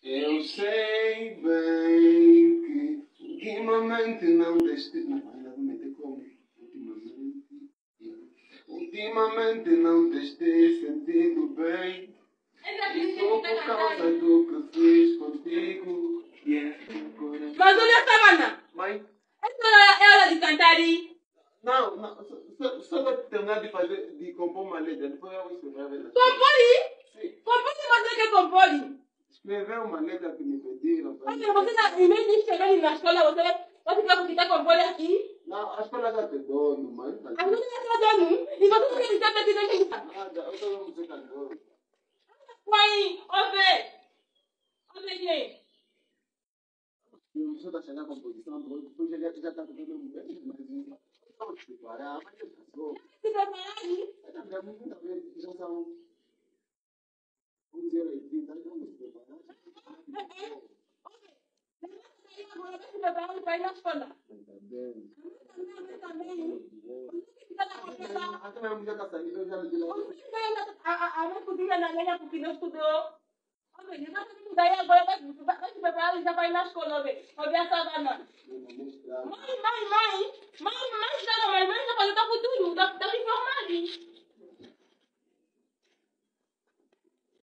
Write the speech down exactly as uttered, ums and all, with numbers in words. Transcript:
Eu sei bem que ultimamente não deste. Não, ainda vou meter como? Ultimamente. Ultimamente não deste sentido bem. Estou por causa do que fiz contigo. Yeah. Mas olha essa mana. Mãe? Essa é a hora de cantar aí. Não, não. Só, só, só para terminar de fazer, de compor uma letra. Depois eu vou escrever ela. Compor aí? Sim. Compor se você quer compor aí. Escrever uma letra que me pediram. Olha, você tá, em vez de escrever na escola, você vai ficar com o que está compor aqui? Não, a escola já te dono, mãe. A escola já está dando. E você não quer dizer que você tem que cantar. Nada, eu só vou dizer cantor. Mãe, ouve. Ouve quem? Eu só está chegando a composição, depois já está tocando um bem, mas vamos se preparar, mas já passou. Se preparar aí. Já muitas vezes já são onze horas e trinta, já vamos se preparar. Agora vai se preparando para ir na escola. Está bem. Também, também. Você está na cabeça. Até mesmo já está saindo, eu já me dei. Você vai a não cozinha na lenha porque não estudou. Olha, ele vai estudar agora, vai se preparar e já vai na escola, olha. Olha essa banana. Mãe, mãe, mãe.